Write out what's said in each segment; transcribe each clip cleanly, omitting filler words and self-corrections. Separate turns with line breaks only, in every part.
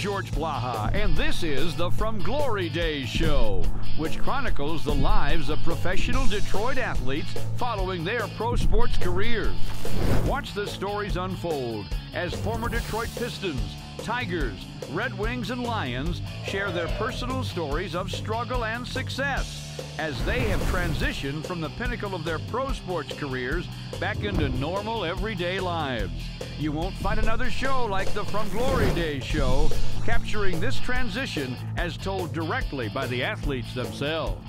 George Blaha, and this is the From Glory Days show, which chronicles the lives of professional Detroit athletes following their pro sports careers. Watch the stories unfold as former Detroit Pistons, Tigers, Red Wings, and Lions share their personal stories of struggle and success as they have transitioned from the pinnacle of their pro sports careers back into normal, everyday lives. You won't find another show like the From Glory Days show, capturing this transition as told directly by the athletes themselves.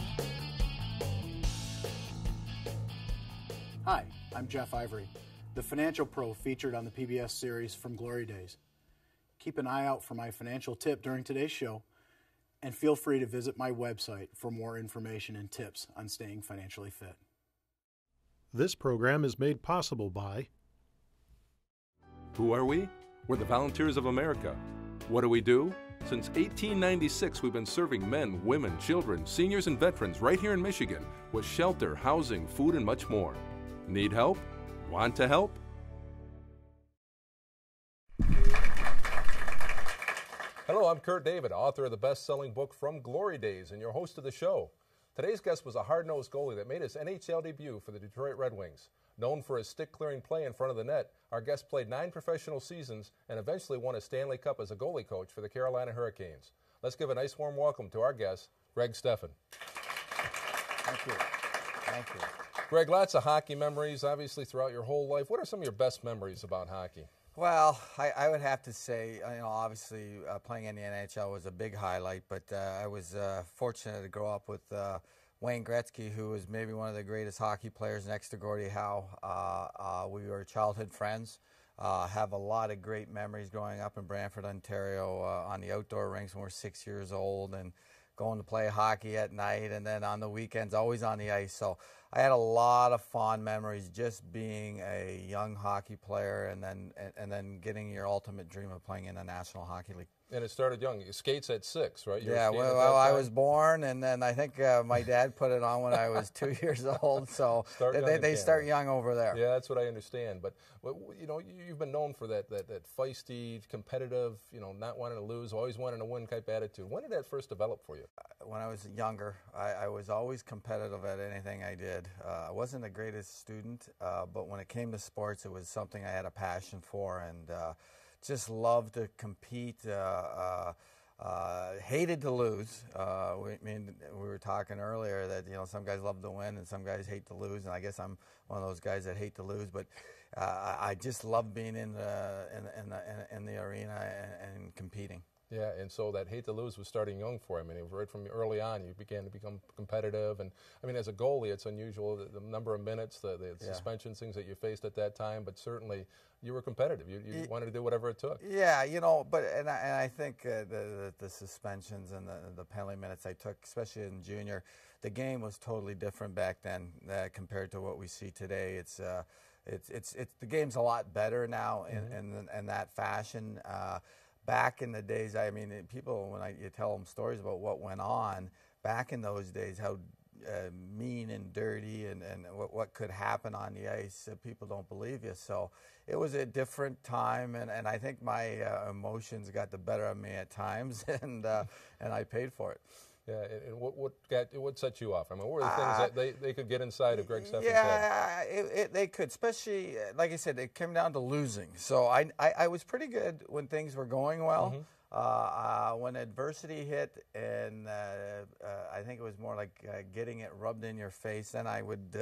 Hi, I'm Jeff Ivory, the financial pro featured on the PBS series From Glory Days. Keep an eye out for my financial tip during today's show, and feel free to visit my website for more information and tips on staying financially fit.
This program is made possible by...
Who are we? We're the Volunteers of America. What do we do? Since 1896, we've been serving men, women, children, seniors, and veterans right here in Michigan with shelter, housing, food, and much more. Need help? Want to help? Hello, I'm Kurt David, author of the best-selling book From Glory Days and your host of the show. Today's guest was a hard-nosed goalie that made his NHL debut for the Detroit Red Wings. Known for his stick-clearing play in front of the net, our guest played 9 professional seasons and eventually won a Stanley Cup as a goalie coach for the Carolina Hurricanes. Let's give a nice warm welcome to our guest, Greg Stefan.
Thank you. Thank you.
Greg, lots of hockey memories, obviously, throughout your whole life. What are some of your best memories about hockey?
Well, I would have to say, obviously playing in the NHL was a big highlight, but I was fortunate to grow up with Wayne Gretzky, who was maybe one of the greatest hockey players next to Gordie Howe. We were childhood friends. Have a lot of great memories growing up in Brantford, Ontario, on the outdoor rinks when we were 6 years old, and going to play hockey at night, and then on the weekends, always on the ice. So I had a lot of fond memories just being a young hockey player, and then getting your ultimate dream of playing in the National Hockey League.
And it started young. You skates at 6, right?
Yeah, well, I was born, and then I think my dad put it on when I was 2 years old. So they start young over there.
Yeah, that's what I understand. But you've been known for that feisty, competitive, not wanting to lose, always wanting to win type attitude. When did that first develop for you?
When I was younger, I was always competitive at anything I did. I wasn't the greatest student, but when it came to sports, it was something I had a passion for, and just loved to compete. Hated to lose. We were talking earlier that some guys love to win and some guys hate to lose, and I guess I'm one of those guys that hate to lose. But I just love being in the arena and competing.
Yeah, and so that hate to lose was starting young for him. I mean, right from early on, you began to become competitive. And I mean, as a goalie, it's unusual the number of minutes, the suspensions, things that you faced at that time. But certainly, you were competitive. You wanted to do whatever it took.
Yeah, but I think the suspensions and the penalty minutes I took, especially in junior, the game was totally different back then compared to what we see today. It's the game's a lot better now in that fashion. Back in the days, I mean, people, when you tell them stories about what went on, back in those days, how mean and dirty and what could happen on the ice, people don't believe you. So it was a different time, and I think my emotions got the better of me at times, and I paid for it.
Yeah, and what set you off? I mean, what were the things that they could get inside of Greg Stefan's head?
Yeah, they could, especially, like I said, it came down to losing. So I was pretty good when things were going well. When adversity hit, and I think it was more like getting it rubbed in your face, then I would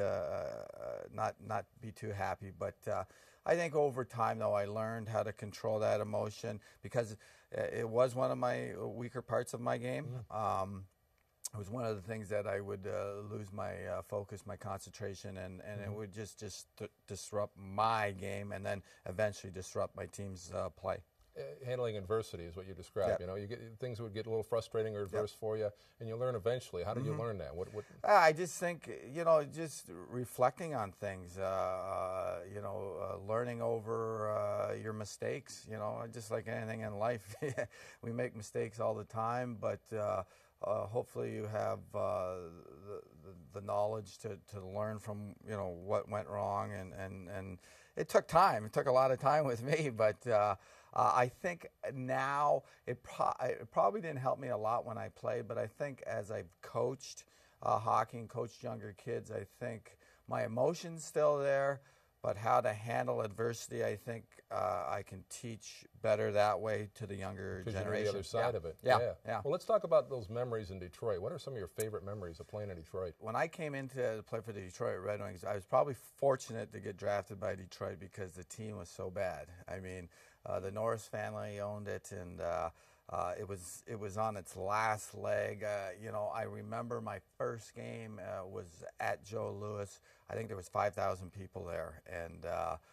not be too happy. But I think over time, though, I learned how to control that emotion, because it was one of my weaker parts of my game. It was one of the things that I would lose my focus, my concentration, and it would just disrupt my game, and then eventually disrupt my team's play.
Handling adversity is what you described.
Yep.
You get things would get a little frustrating or adverse for you, and you learn eventually. How did you learn that? What?
I just think just reflecting on things. Learning over your mistakes. Just like anything in life, we make mistakes all the time, but hopefully you have the knowledge to learn from what went wrong, and it took time. It took a lot of time with me, but I think now it probably didn't help me a lot when I played, but I think as I've coached hockey and coached younger kids, I think my emotion's still there, but how to handle adversity, I think I can teach better that way to the younger generation.
Because you know the other side of it.
Yeah.
Well, let's talk about those memories in Detroit. What are some of your favorite memories of playing in Detroit?
When I came in to play for the Detroit Red Wings, I was probably fortunate to get drafted by Detroit because the team was so bad. I mean, the Norris family owned it, and it was on its last leg. I remember my first game was at Joe Louis. I think there was 5,000 people there, and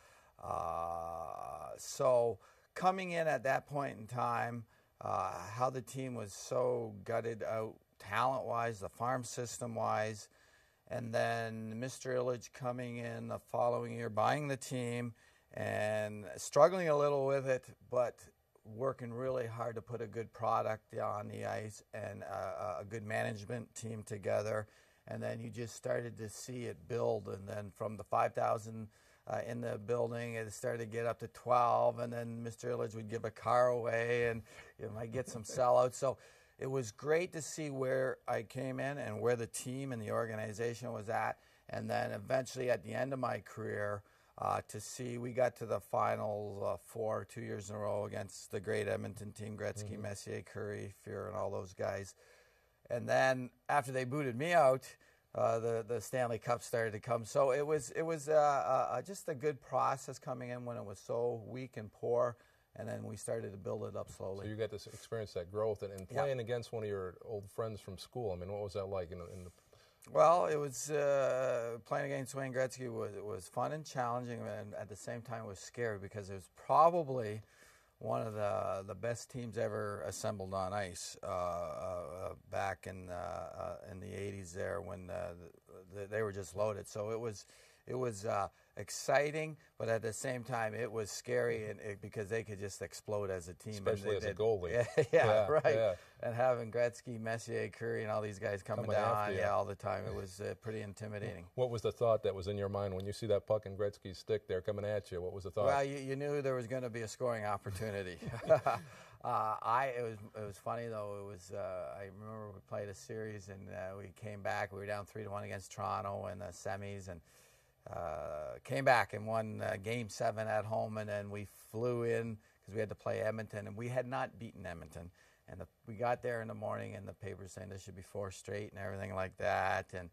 so coming in at that point in time, how the team was so gutted out talent-wise, the farm system-wise, and then Mr. Illich coming in the following year, buying the team, and struggling a little with it, but working really hard to put a good product on the ice and a good management team together. And then you just started to see it build. And then from the 5,000 in the building, it started to get up to 12. And then Mr. Illich would give a car away, and you might get some sellouts. So it was great to see where I came in and where the team and the organization was at. And then eventually at the end of my career, to see we got to the Finals 2 years in a row against the great Edmonton team, Gretzky, Messier, Curry, Fuhr, and all those guys. And then after they booted me out, the Stanley Cup started to come. So it was just a good process coming in when it was so weak and poor, and then we started to build it up slowly.
So you got to experience that growth and playing against one of your old friends from school. I mean, what was that like in the
Well, it was playing against Wayne Gretzky was fun and challenging, and at the same time it was scary because it was probably one of the best teams ever assembled on ice back in the 80s there when they were just loaded. So it was exciting, but at the same time it was scary because they could just explode as a team.
Especially as a goalie.
Yeah, right. Yeah. And having Gretzky, Messier, Curry, and all these guys coming down all the time, it was pretty intimidating.
What was the thought that was in your mind when you see that puck in Gretzky's stick there coming at you? What was the thought?
Well, you knew there was going to be a scoring opportunity. It was funny though. It was I remember we played a series and we came back. We were down 3-1 against Toronto in the semis, and came back and won Game 7 at home, and then we flew in because we had to play Edmonton, and we had not beaten Edmonton. And we got there in the morning, and the paper saying there should be 4 straight and everything like that. And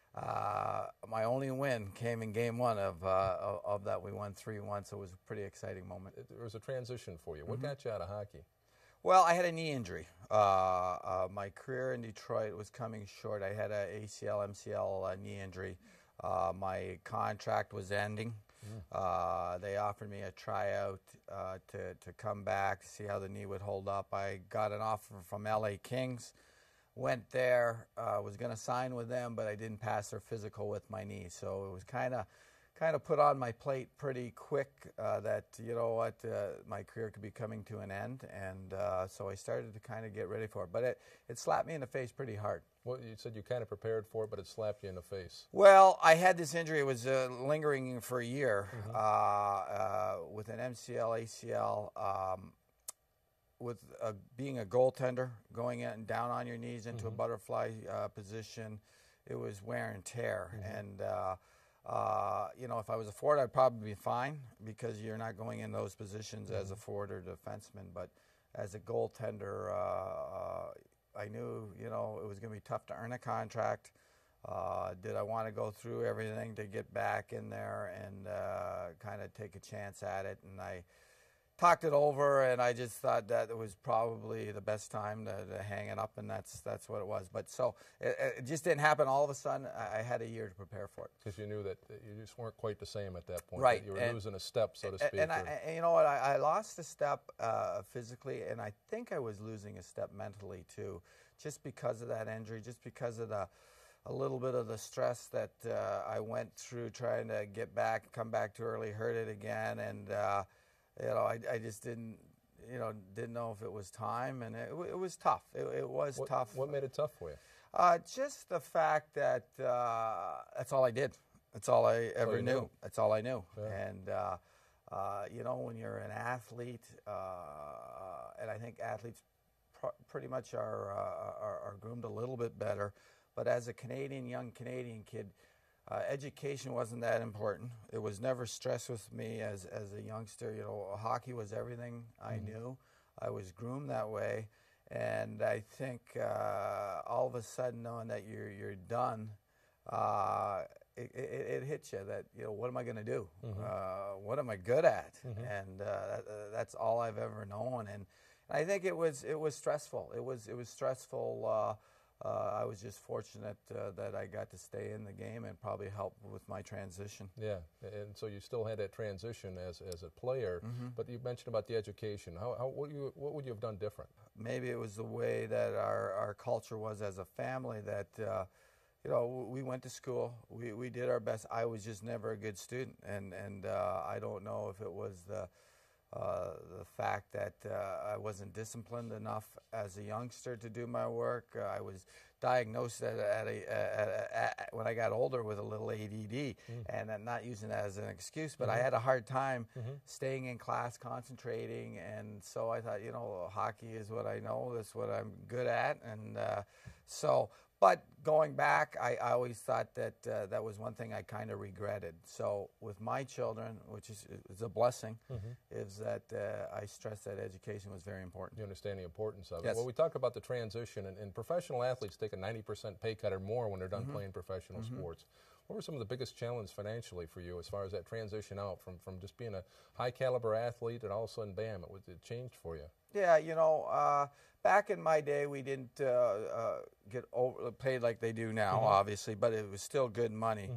my only win came in Game 1 of that. We won 3-1, so it was a pretty exciting moment.
There was a transition for you. What got you out of hockey?
Well, I had a knee injury. My career in Detroit was coming short. I had a ACL, MCL knee injury. My contract was ending. They offered me a tryout to come back, see how the knee would hold up. I got an offer from LA Kings, went there, was going to sign with them, but I didn't pass their physical with my knee. So it was kind of put on my plate pretty quick that, you know what, my career could be coming to an end. And so I started to kind of get ready for it. But it slapped me in the face pretty hard.
Well, you said you kind of prepared for it, but it slapped you in the face.
Well, I had this injury. It was lingering for a year with an MCL, ACL, with being a goaltender, going in and down on your knees into a butterfly position. It was wear and tear. And, you know, if I was a forward, I'd probably be fine because you're not going in those positions as a forward or defenseman. But as a goaltender, I knew, you know, it was going to be tough to earn a contract. Did I want to go through everything to get back in there and kind of take a chance at it? And I talked it over, and I just thought that it was probably the best time to hang it up, and that's what it was. But so it just didn't happen all of a sudden. I had a year to prepare for it.
Because you knew that you just weren't quite the same at that point.
Right.
You were losing a step, so to speak.
And you know what? I lost a step physically, and I think I was losing a step mentally too, just because of that injury, just because of a little bit of the stress that I went through trying to get back, come back too early, hurt it again, and you know, I just didn't know if it was time, and it was tough. It was tough.
What made it tough for you?
Just the fact that that's all I did. That's all I ever knew. That's all I knew.
Yeah.
And You know, when you're an athlete, and I think athletes pretty much are groomed a little bit better, but as a young Canadian kid, education wasn't that important. It was never stressed with me as a youngster. You know, hockey was everything I knew. I was groomed that way, and I think all of a sudden knowing that you're done, it hits you that, you know, what am I going to do? What am I good at? And that's all I've ever known. And I think it was stressful. It was stressful. I was just fortunate that I got to stay in the game and probably help with my transition.
Yeah, and so you still had that transition as a player, but you mentioned about the education. What would you have done different?
Maybe it was the way that our culture was as a family, that you know, we went to school, we did our best. I was just never a good student, and I don't know if it was the fact that I wasn't disciplined enough as a youngster to do my work. I was diagnosed when I got older with a little ADD, and I'm not using that as an excuse, but I had a hard time staying in class, concentrating, and so I thought, you know, hockey is what I know, that's what I'm good at, and but going back, I always thought that that was one thing I kind of regretted. So with my children, which is a blessing, is that I stress that education was very important.
You understand the importance of it.
Yes.
Well, we talk about the transition, and professional athletes take a 90% pay cut or more when they're done playing professional sports. What were some of the biggest challenges financially for you as far as that transition out from just being a high-caliber athlete and all of a sudden, bam, it changed for you?
Yeah, you know, back in my day, we didn't get paid like they do now, obviously, but it was still good money.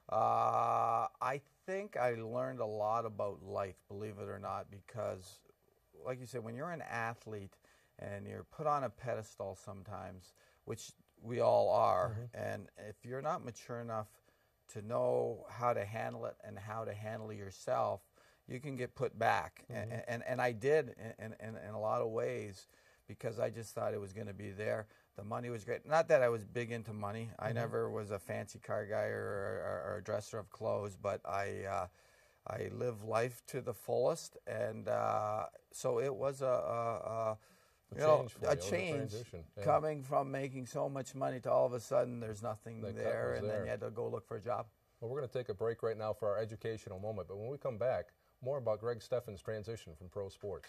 I think I learned a lot about life, believe it or not, because, like you said, when you're an athlete and you're put on a pedestal sometimes, which we all are, and if you're not mature enough to know how to handle it and how to handle yourself, you can get put back. And I did in a lot of ways, because I just thought it was going to be there. The money was great. Not that I was big into money. I never was a fancy car guy or a dresser of clothes, but I live life to the fullest. And so it was a change coming from making so much money to all of a sudden there's nothing there, and then you had to go look for a job.
Well, we're going to take a break right now for our educational moment, but when we come back, more about Greg Stefan's transition from pro sports.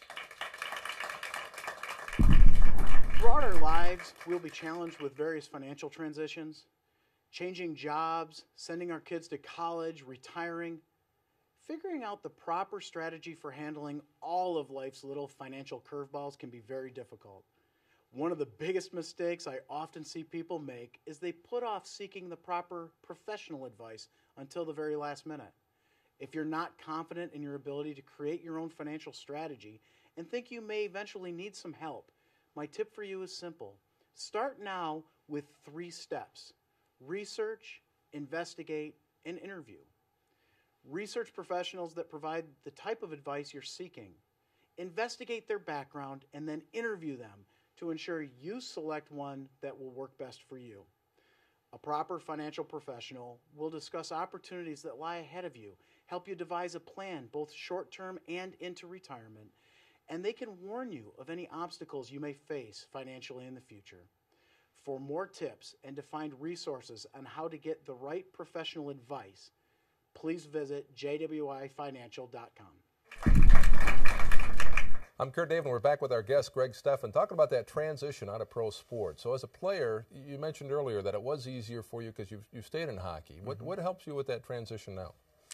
Throughout our lives, we'll be challenged with various financial transitions, changing jobs, sending our kids to college, retiring. Figuring out the proper strategy for handling all of life's little financial curveballs can be very difficult. One of the biggest mistakes I often see people make is they put off seeking the proper professional advice until the very last minute. If you're not confident in your ability to create your own financial strategy and think you may eventually need some help, my tip for you is simple. Start now with 3 steps: research, investigate, and interview. Research professionals that provide the type of advice you're seeking. Investigate their background and then interview them to ensure you select one that will work best for you. A proper financial professional will discuss opportunities that lie ahead of you, help you devise a plan both short-term and into retirement, and they can warn you of any obstacles you may face financially in the future. For more tips and to find resources on how to get the right professional advice, please visit jwifinancial.com.
I'm Kurt David, and we're back with our guest, Greg Stefan, talking about that transition out of pro sports. So as a player, you mentioned earlier that it was easier for you because you stayed in hockey. What helps you with that transition now?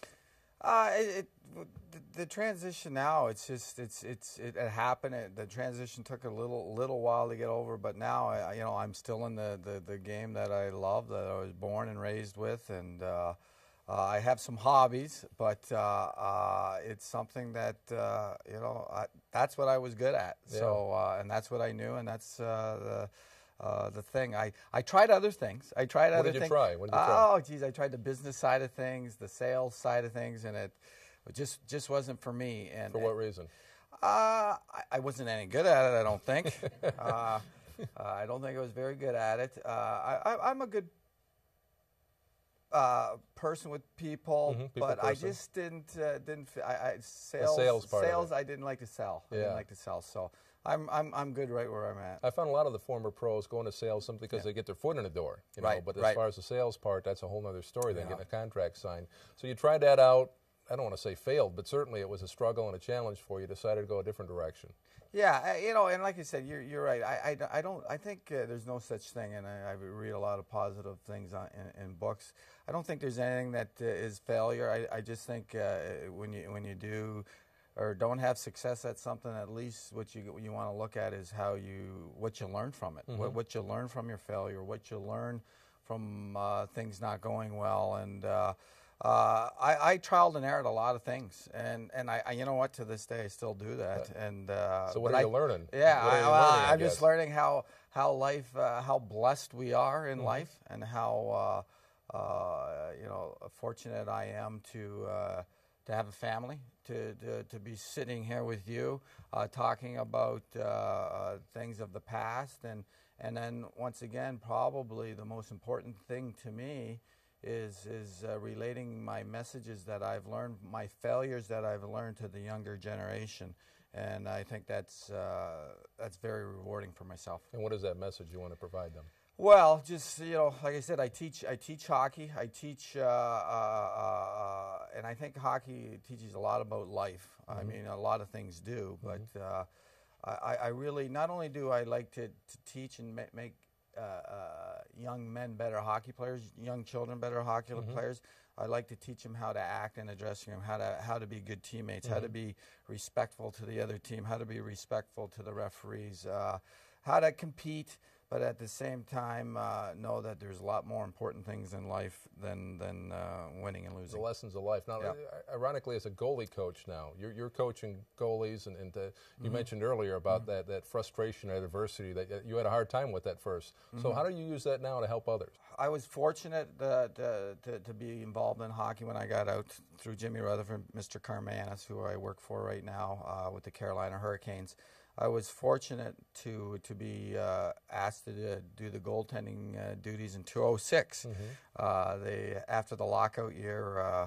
The transition now, it happened. The transition took a little while to get over, but now I'm still in the game that I love, that I was born and raised with, and I have some hobbies, but it's something that that's what I was good at. Yeah. So and that's what I knew, and that's the thing. I tried other things.
What did you try?
Oh, geez, I tried the business side of things, the sales side of things, and it just wasn't for me. And
for what reason?
I wasn't any good at it, I don't think. I don't think I was very good at it. I'm a good person with people, but
person.
I just didn't.
Sales part of it.
I didn't like to sell. I didn't like to sell. So I'm good right where I'm at.
I found a lot of the former pros going to sales simply because they get their foot in the door. You know?
Right,
But as
right.
far as the sales part, that's a whole other story than getting a contract signed. So you tried that out. I don't want to say failed, but certainly it was a struggle and a challenge for you. Decided to go a different direction.
Yeah, you know, and like you said, you're right. I think there's no such thing, and I read a lot of positive things in books. I don't think there's anything that is failure. I just think when you do or don't have success at something, at least what you want to look at is what you learn from it, what you learn from your failure, what you learn from things not going well, and I trialed and errored a lot of things, and I you know what, to this day I still do that. And
so what are you learning?
Yeah,
what are you learning,
I'm just learning how life, how blessed we are in life, and how you know, fortunate I am to have a family, to be sitting here with you, talking about things of the past, and then once again, probably the most important thing to me is relating my messages that I've learned, my failures that I've learned, to the younger generation, and I think that's very rewarding for myself.
And what is that message you want to provide them?
Well, just, you know, like I said, I teach hockey. I teach, and I think hockey teaches a lot about life. I mean, a lot of things do, but I really, not only do I like to teach and make young men better hockey players, young children better hockey players, I like to teach them how to act in a dressing room, how to be good teammates, how to be respectful to the other team, how to be respectful to the referees, how to compete, but at the same time know that there's a lot more important things in life than winning and losing.
The lessons of life. Now, ironically, as a goalie coach now, you're coaching goalies, and you mentioned earlier about that frustration or adversity that you had a hard time with at first. So how do you use that now to help others?
I was fortunate to be involved in hockey when I got out through Jimmy Rutherford, Mr. Carmanis, who I work for right now with the Carolina Hurricanes. I was fortunate to be asked to do the goaltending duties in 2006. After the lockout year,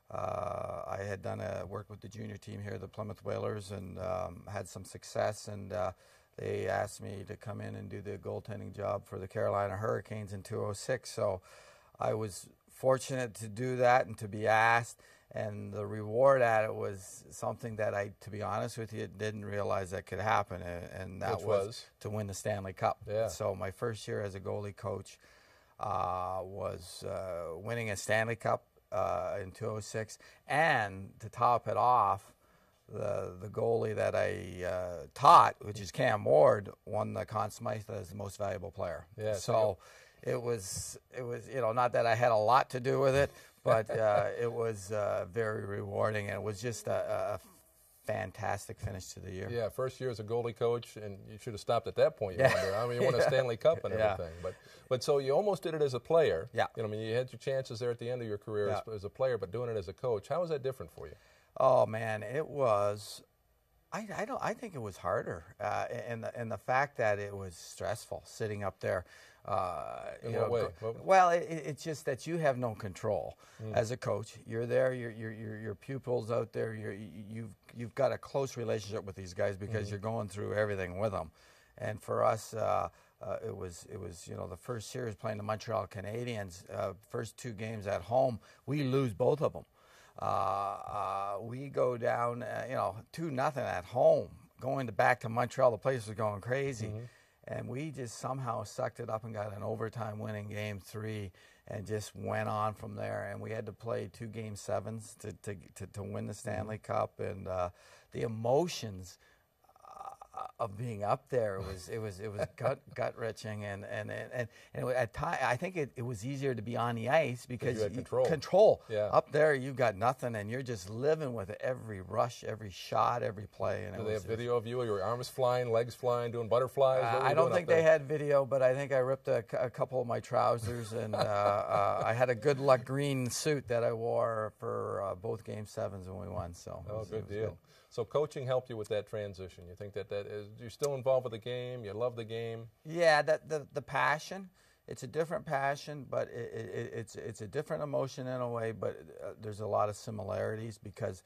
I had worked with the junior team here, the Plymouth Whalers, and had some success. And they asked me to come in and do the goaltending job for the Carolina Hurricanes in 2006. So I was fortunate to do that and to be asked. And the reward at it was something that I, to be honest with you, didn't realize that could happen, and that was to win the Stanley Cup.
Yeah.
So my first year as a goalie coach was winning a Stanley Cup in 2006, and to top it off, the goalie that I taught, which is Cam Ward, won the Conn Smythe as the most valuable player.
Yeah,
so it was, you know, not that I had a lot to do with it, but it was very rewarding, and it was just a fantastic finish to the year.
Yeah, first year as a goalie coach, and you should have stopped at that point. You wonder. I mean, you won a Stanley Cup and everything, but so you almost did it as a player.
Yeah.
You know, I mean, you had your chances there at the end of your career as a player, but doing it as a coach, how was that different for you?
Oh man, it was. I think it was harder, in the fact that it was stressful sitting up there.
In what way?
Well, it's just that you have no control as a coach. You're there. Your pupils out there. You've got a close relationship with these guys because you're going through everything with them. And for us, it was you know, the first series playing the Montreal Canadiens. First two games at home, we lose both of them. We go down, you know, 2-0 at home. Going back to Montreal, the place was going crazy. And we just somehow sucked it up and got an overtime winning Game 3 and just went on from there. And we had to play 2 Game 7s to win the Stanley Cup. And the emotions of being up there, it was gut wrenching, and at times I think it was easier to be on the ice because
you had
control.
Yeah.
Up there you've got nothing, and you're just living with every rush, every shot, every play. And
do they have video of you? Your arms flying, legs flying, doing butterflies?
I don't think they had video, but I think I ripped a couple of my trousers, and I had a good luck green suit that I wore for both Game 7s when we won. So
good deal. Good. So coaching helped you with that transition. You think that is, you're still involved with the game, you love the game?
Yeah, the passion it's a different passion, but it's a different emotion in a way. But there's a lot of similarities because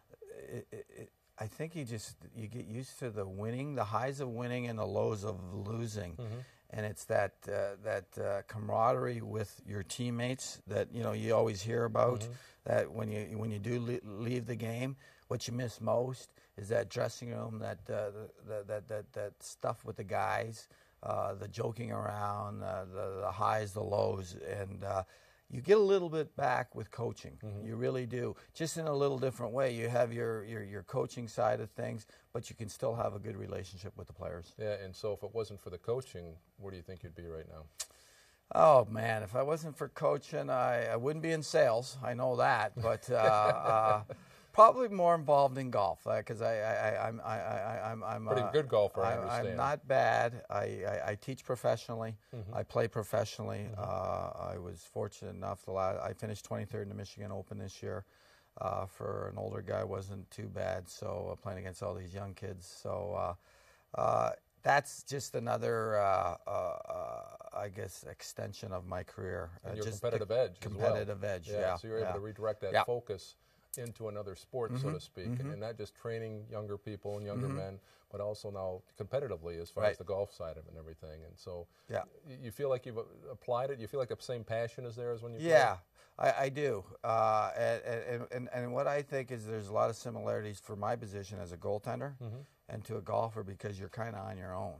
I think you get used to the winning, the highs of winning and the lows of losing, and it's that camaraderie with your teammates that you always hear about. That when you do leave the game, what you miss most is that dressing room, that stuff with the guys. The joking around, the highs, the lows, and you get a little bit back with coaching. You really do, just in a little different way. You have your coaching side of things, but you can still have a good relationship with the players.
Yeah, and so if it wasn't for the coaching, where do you think you'd be right now?
Oh, man, if I wasn't for coaching, I wouldn't be in sales. I know that, but probably more involved in golf because I'm
pretty good golfer. I understand.
I'm not bad. I teach professionally. I play professionally. I was fortunate enough. I finished 23rd in the Michigan Open this year. For an older guy, wasn't too bad. So playing against all these young kids. So that's just another, I guess, extension of my career.
And your
just
competitive edge.
Competitive edge. Yeah.
So you're able to redirect that focus into another sport, so to speak, and not just training younger people and younger men, but also now competitively as far as the golf side of it and everything. And so you feel like you've applied it? You feel like the same passion is there as when you play?
I do. And what I think is there's a lot of similarities for my position as a goaltender and to a golfer because you're kind of on your own.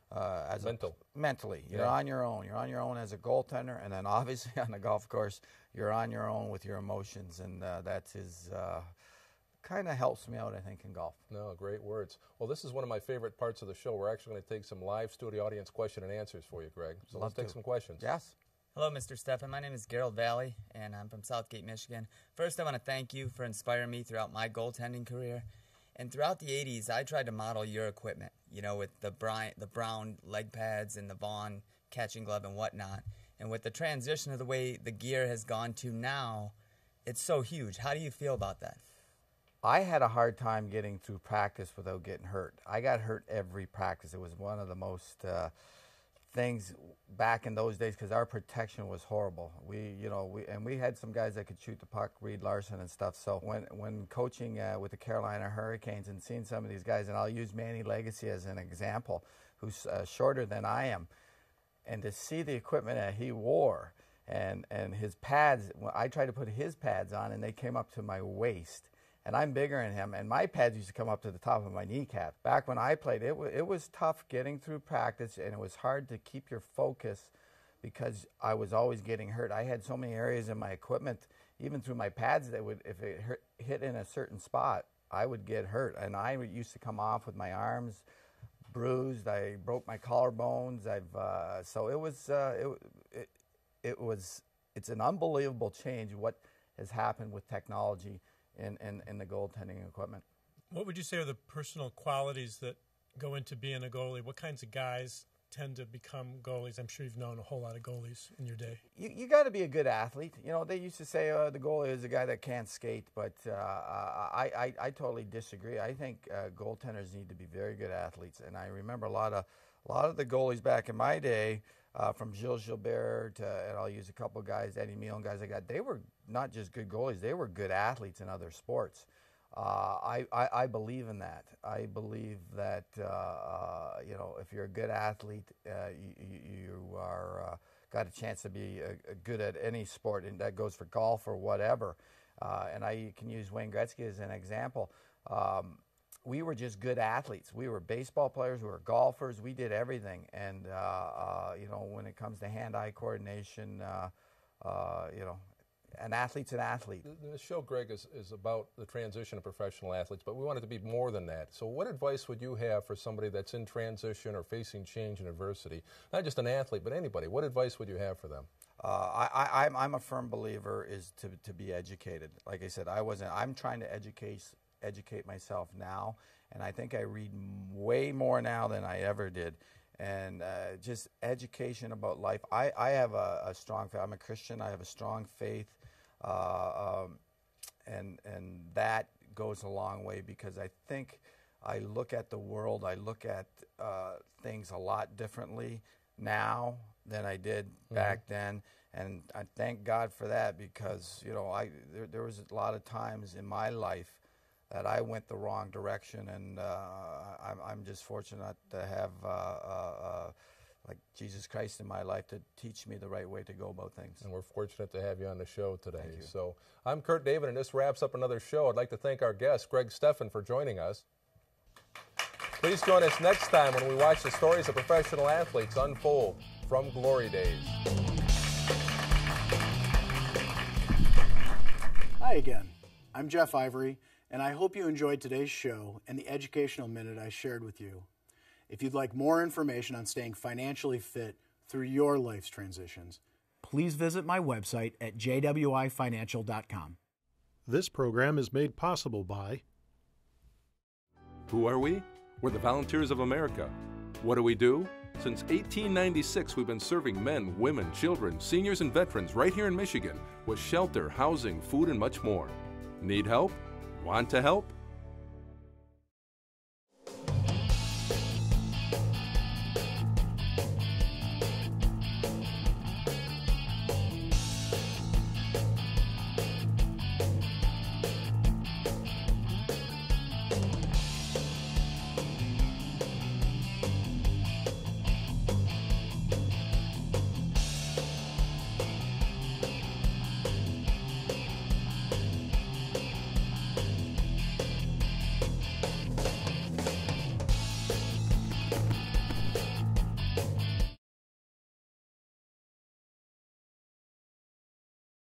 Mentally. You're on your own. You're on your own as a goaltender, and then obviously on the golf course, you're on your own with your emotions, and that is kind of helps me out, I think, in golf.
No, great words. Well, this is one of my favorite parts of the show. We're actually going to take some live studio audience question and answers for you, Greg. So let's take some questions.
Yes.
Hello, Mr. Stefan. My name is Gerald Valley, and I'm from Southgate, Michigan. First, I want to thank you for inspiring me throughout my goaltending career. And throughout the 80s, I tried to model your equipment, with the Brown leg pads and the Vaughn catching glove and whatnot. And with the transition of the way the gear has gone to now, it's so huge. How do you feel about that?
I had a hard time getting through practice without getting hurt. I got hurt every practice. It was one of the most things back in those days because our protection was horrible. We had some guys that could shoot the puck, Reed Larson and stuff. So when coaching with the Carolina Hurricanes and seeing some of these guys, and I'll use Manny Legacy as an example, who's shorter than I am, and to see the equipment that he wore and his pads, I tried to put his pads on and they came up to my waist. And I'm bigger than him, and my pads used to come up to the top of my kneecap. Back when I played, it was tough getting through practice, and it was hard to keep your focus because I was always getting hurt. I had so many areas in my equipment, even through my pads, that would, if it hit in a certain spot, I would get hurt. And I used to come off with my arms bruised. I broke my collarbones. So it's an unbelievable change what has happened with technology in the goaltending equipment.
What would you say are the personal qualities that go into being a goalie? What kinds of guys tend to become goalies? I'm sure you've known a whole lot of goalies in your day.
You got to be a good athlete. They used to say the goalie is a guy that can't skate, but I totally disagree. I think goaltenders need to be very good athletes, and I remember a lot of the goalies back in my day. From Gilles Gilbert and I'll use a couple of guys, Eddie Meal and guys like that, they were not just good goalies, they were good athletes in other sports. I believe in that. I believe that, if you're a good athlete, you are got a chance to be good at any sport, and that goes for golf or whatever. And I can use Wayne Gretzky as an example. We were just good athletes. We were baseball players. We were golfers. We did everything. And, when it comes to hand-eye coordination, an athlete's an athlete.
The show, Greg, is about the transition of professional athletes, but we want it to be more than that. So what advice would you have for somebody that's in transition or facing change and adversity? Not just an athlete, but anybody. What advice would you have for them?
I'm a firm believer is to be educated. Like I said, I'm trying to educate myself now, and I think I read way more now than I ever did. And just education about life. I have a strong faith. I'm a Christian. I have a strong faith, and that goes a long way because I think I look at the world, I look at things a lot differently now than I did back then. And I thank God for that, because, you know, there was a lot of times in my life that I went the wrong direction, and I'm just fortunate to have like Jesus Christ in my life to teach me the right way to go about things.
And we're fortunate to have you on the show today. So I'm Kurt David, and this wraps up another show. I'd like to thank our guest, Greg Stefan, for joining us. Please join us next time when we watch the stories of professional athletes unfold from Glory Days.
Hi again. I'm Jeff Ivory, and I hope you enjoyed today's show and the educational minute I shared with you. If you'd like more information on staying financially fit through your life's transitions, please visit my website at jwifinancial.com.
This program is made possible by...
Who are we? We're the Volunteers of America. What do we do? Since 1896, we've been serving men, women, children, seniors, and veterans right here in Michigan with shelter, housing, food, and much more. Need help? Want to help?